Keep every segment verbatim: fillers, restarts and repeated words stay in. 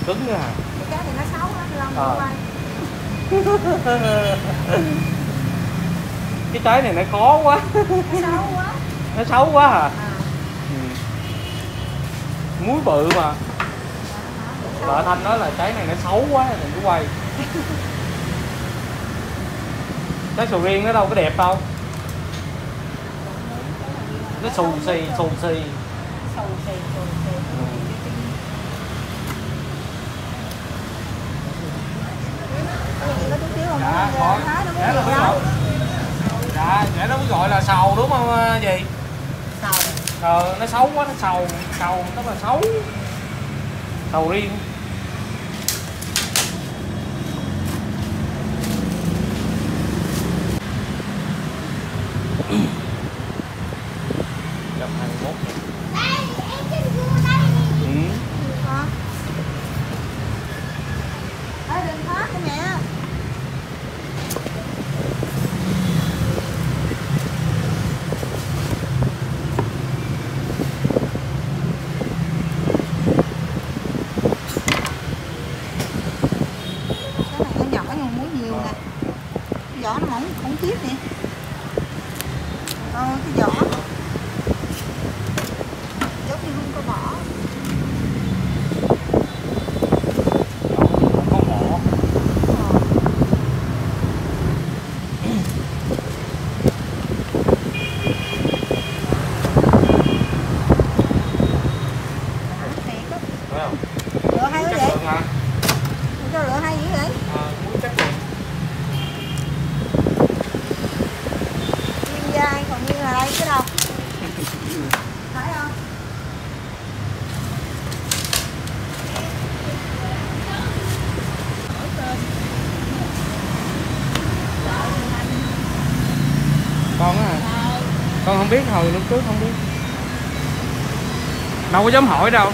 Cứng nữa hả? Cái trái này nó xấu lắm, Long Ờ. quay. Cái trái này nó khó quá. Nó xấu quá. Nó xấu quá hả? À. Ừ. Muối bự mà. Vợ Thanh nói là trái này nó xấu quá đừng có quay. Trái sầu riêng nó đâu có đẹp đâu. Nó xù xì xù xì. Xù xì xù xì. Có chút xíu không? Dạ, có. Nó Dạ, nó mới gọi. Dạ, vậy nó mới gọi là sầu đúng không gì? Sầu. Ờ, nó xấu quá, nó sầu, sầu tức là xấu. Sầu riêng. một hai mốt. Ừ. Ê, đừng thoát đi mẹ. Cái này nó nhỏ nhưng muối nhiều nè. Cái vỏ nó mỏng khủng khiếp nè. Ờ, cái vỏ giống như không có vỏ. Có mỏ. Phải không? Lựa hay quá Chắc vậy? lượng hả? Sao lựa hay dữ vậy? À, muối chắc lượng. Nguyên dai còn như là đây cái đâu? Phải không? Con á hả? Con không biết, hồi lúc trước không biết. Đâu có dám hỏi đâu.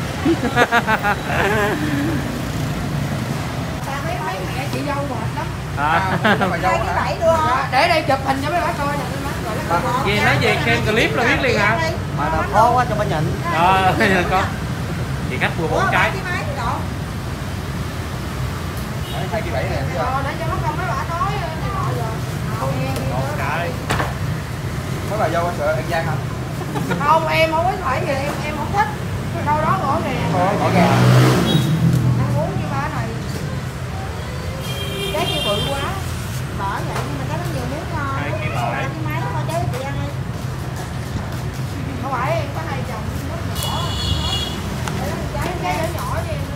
Mấy mấy mẹ chị dâu mệt lắm. À, Hai cái bảy đưa không? Để đây chụp hình cho mấy bác coi nè. gì nói gì xem clip là biết liền hả? Mà nó khó quá cho bà nhịn. Ờ, con. Thì khách mua bốn trái. Cái máy độ. Hai cái bảy này thấy Ờ, để cho nó không mấy bà nói này nọ rồi. Không nghe nghe Một đó. trái. mấy bà dâu có sợ ăn gian không? Không, em không có phải gì, em em không thích. Đâu đó ngõ nè. Có gà. Ăn uống như ba này. Trái kia bự quá. Bỏ vậy nhưng mà cái nó nhiều muối ngon. Hai cái bảy. Cái máy coi trái chị ăn đi. Không phải em có hai chồng nước nhỏ. Để nó trái trái nhỏ nhỏ cho em.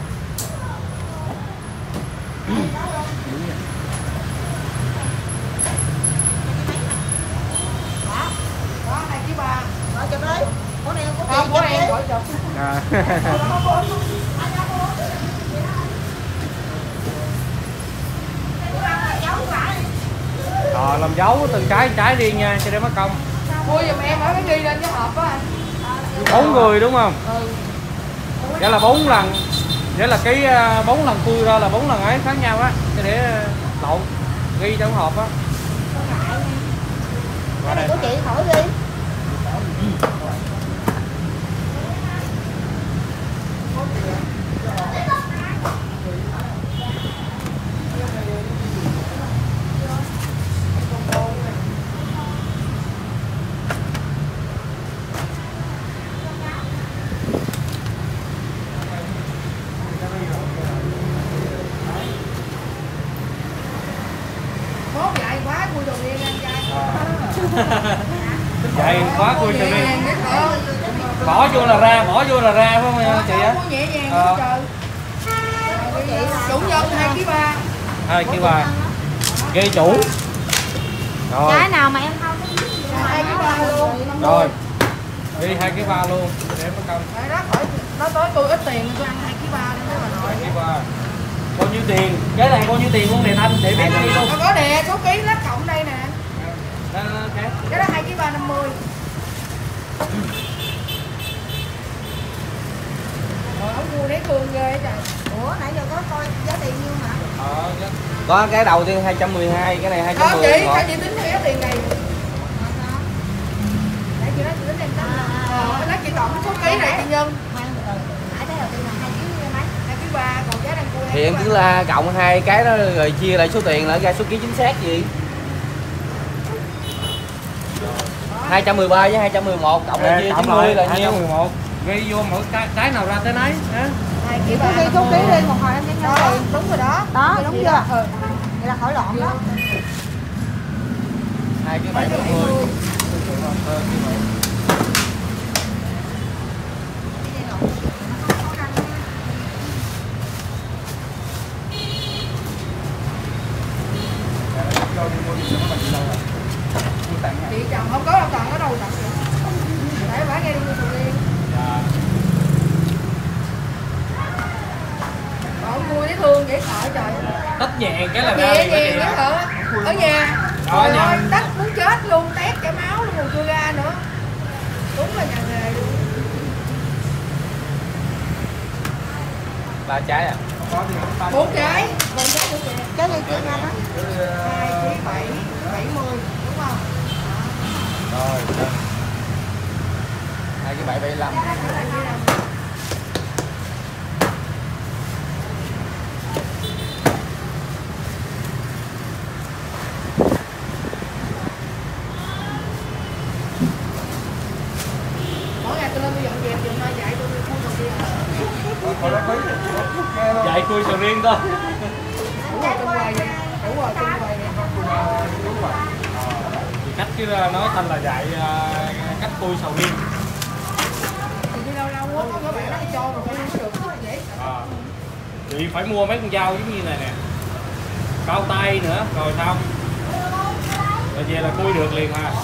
Đó, hai ký ba. Gọi chụp đi. Của này của chị Không, của chụp em đi. gọi chụp. À. Ờ, làm dấu từng trái trái riêng nha cho để mất công. Mua giùm em ở cái ghi lên cái hộp á anh. Bốn người đúng không? Ừ. Vậy là bốn lần. Vậy là cái bốn lần khui ra là bốn lần ấy khác nhau á, cho để lộn ghi trong hộp á. Cái này của chị khỏi đi. Mốt dạy quá khui đồ điên anh trai. Vậy khóa khui cho đi. Biết không? Bỏ vô là ra, bỏ vô là ra phải không chị á? Mua nhẹ nhàng Ờ. trời. Chủ nhân hai ký ba. Hai ký ba. Ghi chủ. Rồi. Cái nào mà em không Hai ký ba luôn. Rồi. Ghi hai ký ba luôn để mất công. Đấy đó, khỏi nói tới tôi ít tiền tôi ăn hai ký ba đi mấy bà nội. Hai ký ba. Bao nhiêu tiền? Cái này bao nhiêu tiền luôn Đề Thanh để biết đi luôn. Có đè số ký lát cộng đây nè. Đó, đó, okay. Cái đó hai ký ba năm mươi. Rồi ông mua lấy cương ghê trời. Ủa nãy giờ có coi giá tiền nhiêu hả? Ờ, Có cái đầu tiên hai trăm mười hai, cái này hai trăm Ờ mười. chị, sao chị tính theo giá tiền này? Để chị nói chị tính em tính. Ờ, lát chị cộng số ký này chị nhân. Nãy thấy đầu tiên là hai ký mấy? Hai ký Thì em cứ là cộng hai cái đó rồi chia lại số tiền là ra số ký chính xác gì. hai trăm mười ba với hai trăm mười một cộng lại chia chín mươi là nhiêu? hai trăm mười một. Ghi vô mỗi cái cái nào ra tới nấy hả? hai Chị ký cứ ba ghi số ký đi một hồi em sẽ nhớ đó tiền. đúng rồi đó. Đó, Vậy đúng vậy chưa? đó. Ừ. Vậy là khỏi lộn đó. Hai cái bảy mươi. Chị chồng không có đâu, toàn ở đâu tặng vậy. Để bả nghe đi mua sầu riêng. Còn mua với thương dễ sợ trời. Tách nhẹ cái là ra Nhẹ liền đó nhẹ chị đó hả? hả? Ở nhà. Đó, Trời nhà- ơi, đất muốn chết luôn, tét chảy máu luôn còn chưa ra nữa. Đúng là nhà nghề luôn. Ba trái à? Bốn trái, bốn trái nữa kìa. Cái này chị anh á. Hai ký bảy, bảy mươi, đúng không? Rồi. Hai cái bảy bảy lăm. Mỗi ngày tôi lên tôi dọn dẹp giùm thôi, dạy tôi mua đồ kia. Dạy cui sầu riêng thôi. Đủ rồi, tung hoài vậy. Đủ rồi, tung hoài vậy. Thì cách chứ nói thành là dạy à, cách cui sầu riêng. Thì đi lâu lâu quá, có các bạn nó cho rồi phải mua được, rất là dễ. À. Chị phải mua mấy con dao giống như này nè, cao tay nữa rồi xong rồi về là cui được liền mà.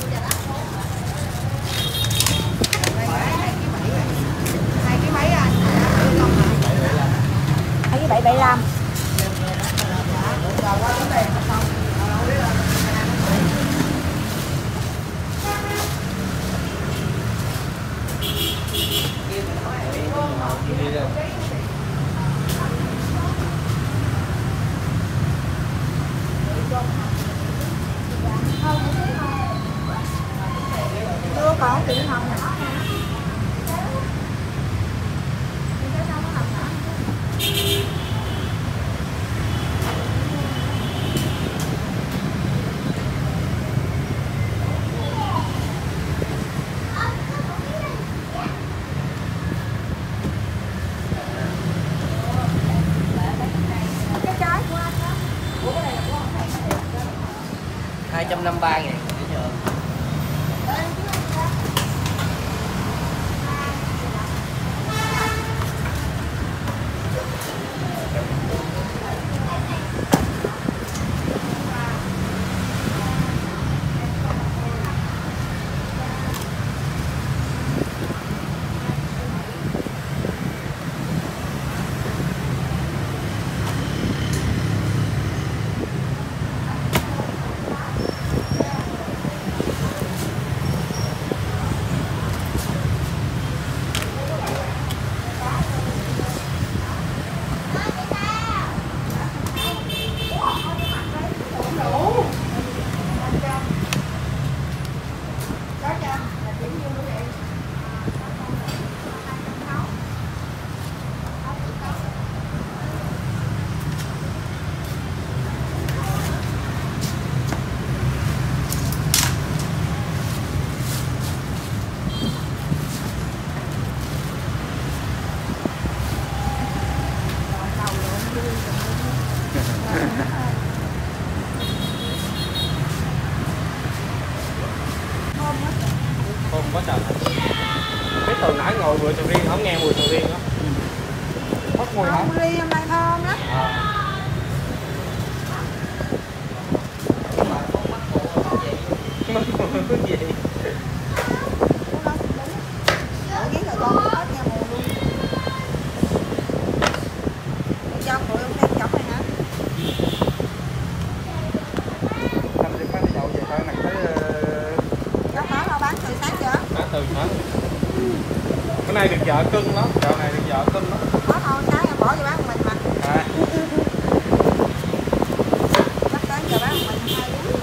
Hai ký mấy anh? Hai cái bảy bảy lăm. Chưa còn chị Hồng nè. Cái trái của anh đó. hai trăm năm mươi ba ngàn. Không có trời. Biết từ nãy ngồi mùi sầu riêng không nghe mùi sầu riêng đó. Bắt mùi hả? Không ly hôm nay thơm lắm. À. Cái gì? Ủa ghét rồi con hết nha mùa luôn. Cho tụi ông đem chọc này hả? Năm mươi mấy nhậu về thôi nè thấy Chọc đó đâu bán từ sáng giờ? Đó, từ sáng. Cái này được vợ cưng lắm, chợ này được vợ cưng lắm. Có thôi sáng em bỏ cho bán một mình mà. À. Bắt tới giờ bán một mình hai đứa.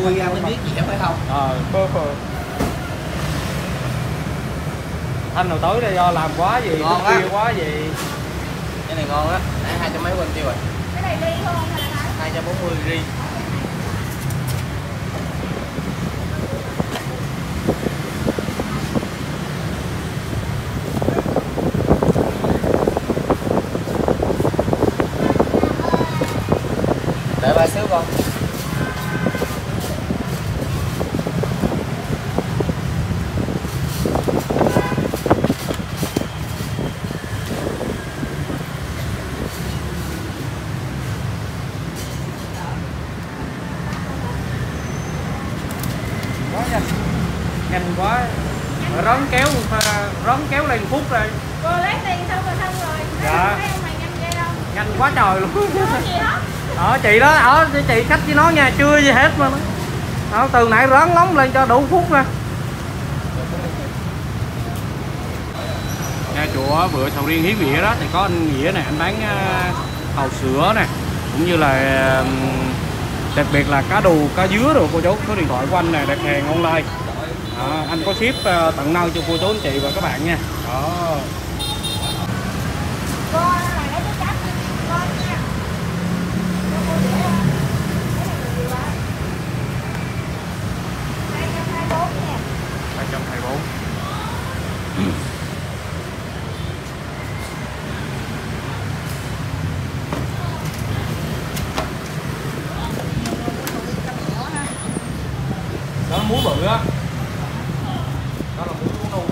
Khui ra mới biết gì phải không? Ờ, Thanh nào tới đây do làm quá gì, Ngon á. khuya quá gì. Cái này ngon á, nãy hai trăm mấy quên tiêu rồi. Cái này đi không hay là hai trăm bốn mươi ri. Đợi ba xíu con. Quá nhanh, nhanh quá. Rón kéo, rón kéo lên phút rồi. cô lấy tiền xong rồi xong rồi. Dạ. Thấy ông mày nhanh ghê không? Nhanh quá trời luôn. Có gì hết. Ở chị đó, ở chị khách với nó nha, chưa gì hết mà. Đó, từ nãy rón nóng lên cho đủ phút nè. Nhà chùa bữa sầu riêng Hiếu Nghĩa đó thì có anh Nghĩa này, anh bán uh, hàu sữa nè, cũng như là uh, đặc biệt là cá đù, cá dứa rồi cô chú. Số điện thoại của anh này đặt hàng online. À, anh có ship uh, tận nơi cho cô chú anh chị và các bạn nha. Đó. Cô này lấy cái cắt con nha. Cho cô dễ không? Cái này là gì vậy? hai trăm hai mươi bốn nha. hai trăm hai mươi bốn. Đó là muối bự á. Đó là muối nâu.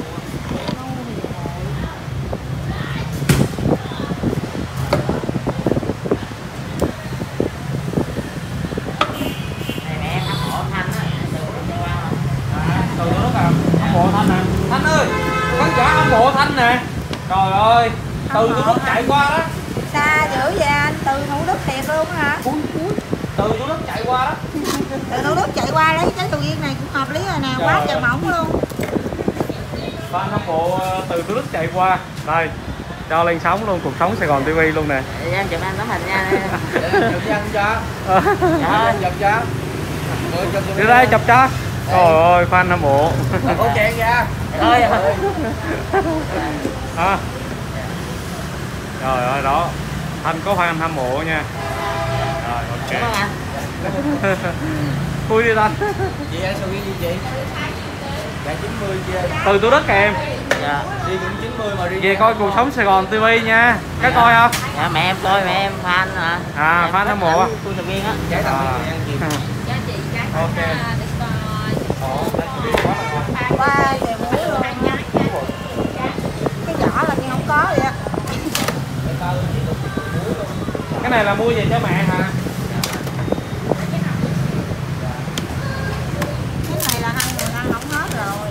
Từ nước à, hâm mộ Thanh nè. Thanh ơi, khán giả hâm mộ Thanh nè. Trời ơi, từ Thủ Đức chạy qua đó. Xa dữ vậy anh, từ Thủ Đức thiệt luôn hả? Cuối cuối. Từ Thủ Đức chạy qua đó. Từ Thủ Đức chạy qua lấy trái sầu riêng này cũng hợp lý rồi nè, Trời quá ơi. trời mỏng luôn. Fan hâm mộ từ Thủ Đức chạy qua. Đây, cho lên sóng luôn, cuộc sống Sài Gòn ti vi luôn nè. Để em chụp anh tấm hình nha. Chụp cho anh cho. Dạ. Chụp cho. Đi đây chụp cho. Trời ơi, fan hâm mộ. Có chén ra. Ơi. À. Trời ơi đó. Thanh có fan hâm mộ nha. Rồi Cảm ơn ok. anh. Vui đi Thanh. Chị ăn sầu riêng gì chị? Dạ chín mươi chị. Từ Thủ Đức kìa em. Dạ. Đi cũng chín mươi mà đi. Về coi cuộc sống Sài Gòn ti vi nha. Có coi không? Dạ mẹ em coi, mẹ em fan hả? À, Em fan thích hâm mộ. ảnh Cô Sầu Riêng á. Trái tàu À. ăn gì? Cho chị cái Ok. Ba về muối luôn. Cái vỏ là như không có vậy á. Cái này là mua về cho mẹ hả? Cái này là hai người ăn không hết rồi.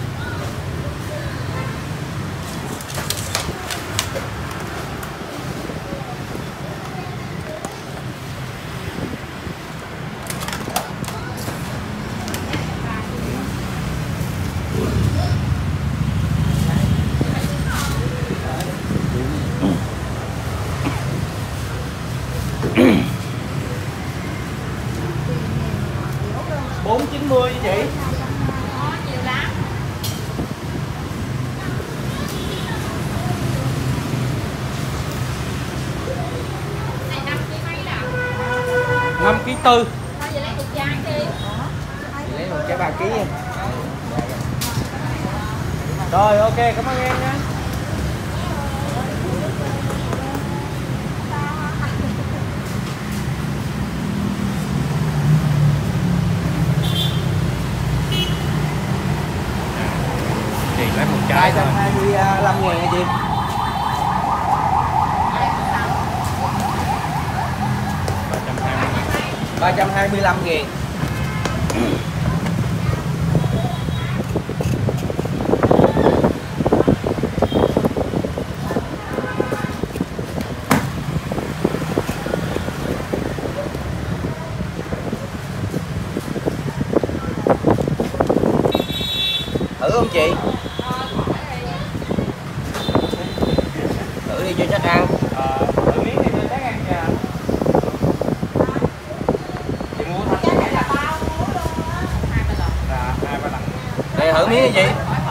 bốn chín mươi với chị. nhiều lắm. Này năm ký mấy lận? năm ký tư. Thôi giờ lấy một trái đi. Lấy một trái ba ký nha. Rồi ok, cảm ơn em nha. Chị lấy một trái hai thôi. trăm hai mươi lăm ngàn hả chị? ba trăm hai mươi lăm ngàn. Thử không chị? Thử đi cho chắc ăn. Ờ, thử miếng thì tôi chắc ăn nha. Chị mua thanh. Cái này là bao muối luôn. miếng gì?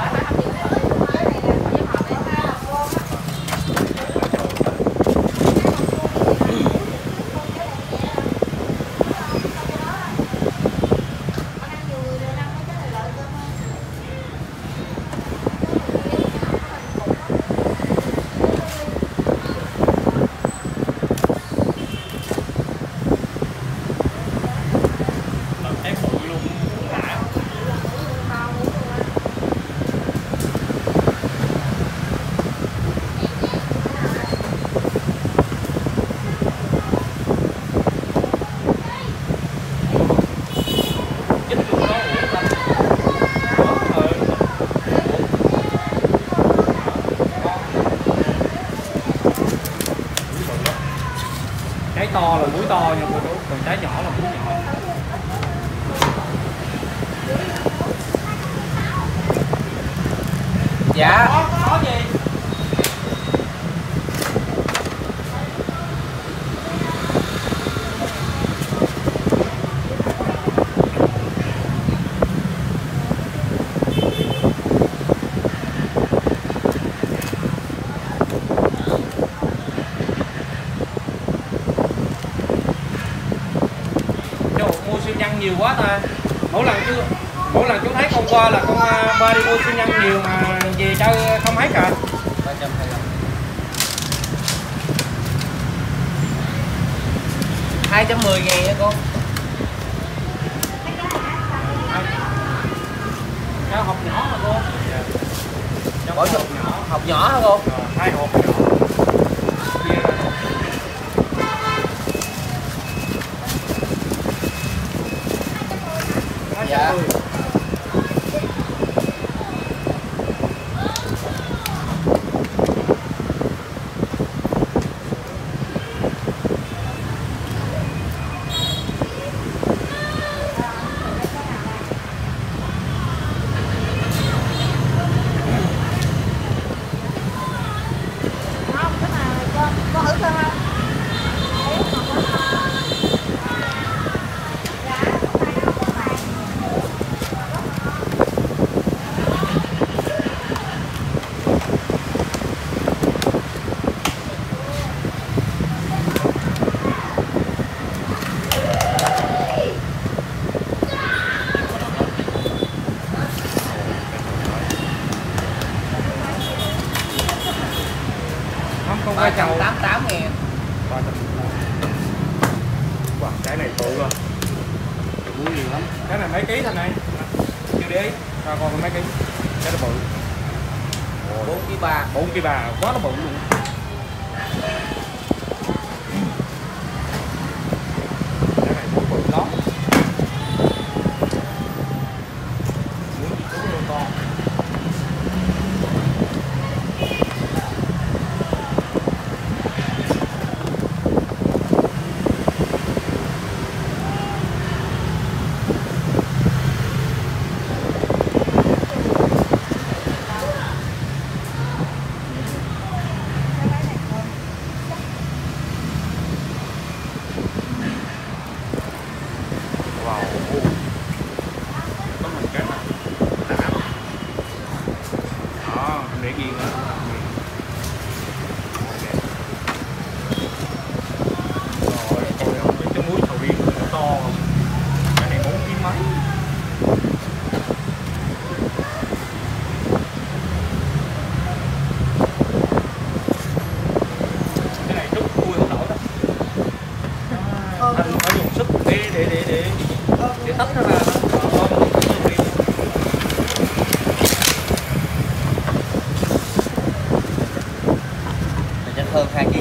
Trái to là muối to nha cô chú, còn trái nhỏ là muối nhỏ. Dạ. Có, có gì? Nhiều quá ta, mỗi lần chú mỗi lần chú thấy con qua là con ba đi mua xi nhăn nhiều mà về chơi không hết cả. Hai trăm mười ngàn nha con. Cái hộp nhỏ hả cô? Dạ. Bỏ hộp nhỏ, hộp nhỏ hả cô? Ờ, hai hộp nhỏ. Dạ. Không ba trăm tám mươi tám ngàn. Wow, cái này bự rồi. Muối nhiều lắm. Cái này mấy ký thằng này? Chưa để ý. Coi coi mấy ký. Cái nó bự. bốn ký ba. bốn ký ba, quá nó bự luôn. Cái này muối bự lắm. Muối gì cũng luôn to. Wow. Có mình cái này. Đó, để ghi nữa. Rồi, coi không biết cái muối sầu riêng nó to không? Cái này bốn ký mấy. Cái này chút cua không nổi đó. Anh phải dùng sức để để để để để tách nó ra đó. Để cho hơn hai ký.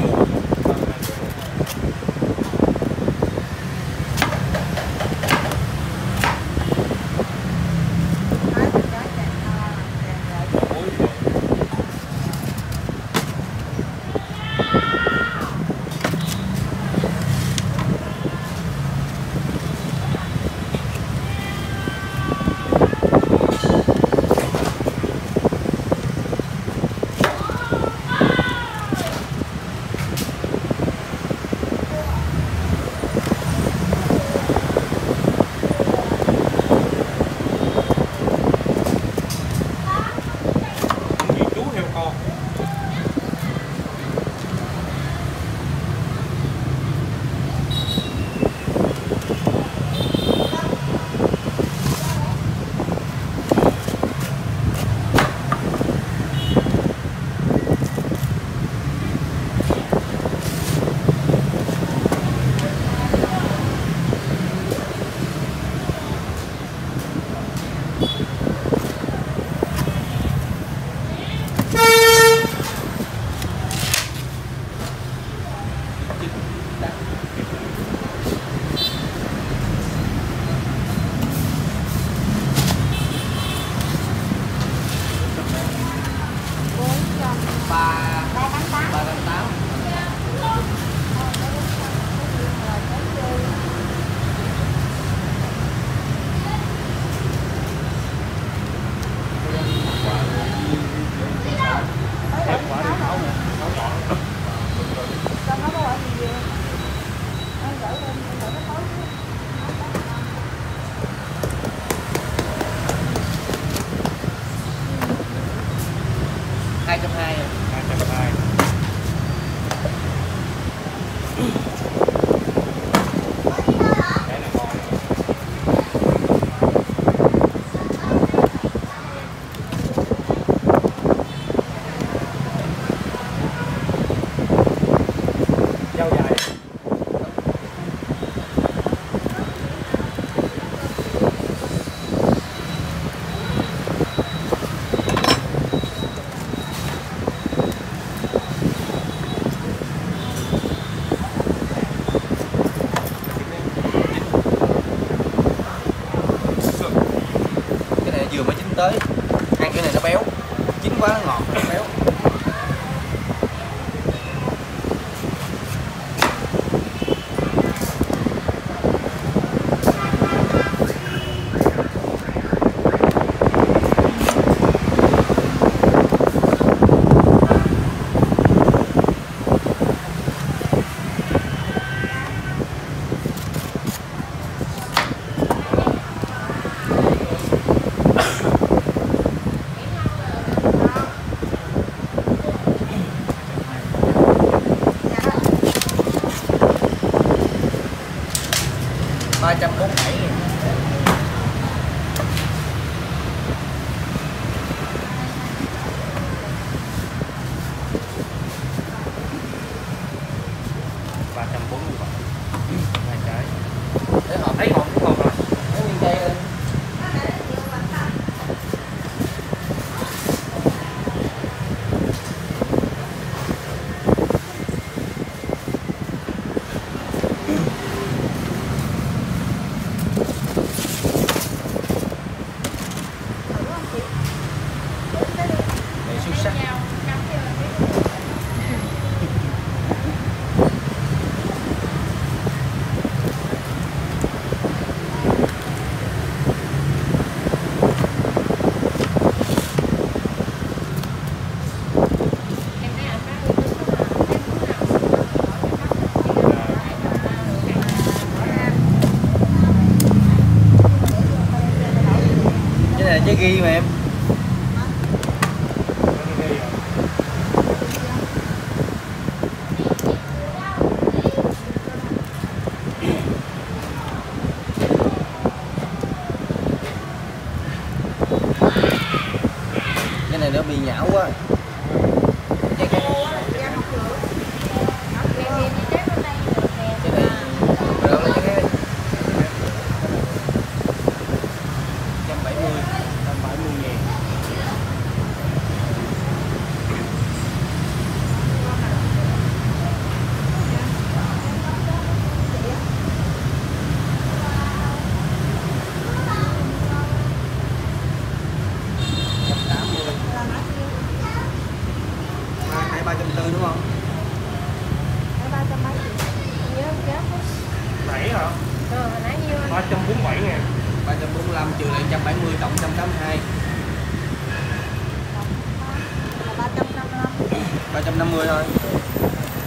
hai rồi. hai trăm hai mươi. Cái này ngon. Dao dài. Cái này vừa mới chín tới, ăn cái này nó béo, chín quá nó ngọt nó béo. ba trăm bốn mươi bảy nghìn. ba trăm bốn mươi bảy. Hai cái. Thấy hộp, Thấy hộp cũng ngon rồi. thấy nguyên cây lên. Này xuất sắc. Cái này là trái ghi mà em. Cái này nó bị nhão quá. Cái cái cái này rồi đâu lấy cái một trăm bảy mươi. một trăm bảy mươi ngàn. Hai ba trăm tư đúng không? Nãy hả? Ừ, hồi nãy nhiêu anh? ba trăm bốn mươi bảy ngàn. ba trăm bốn mươi lăm trừ lại một trăm bảy mươi tổng một trăm tám mươi hai. ba trăm năm mươi lăm. ba trăm năm mươi thôi.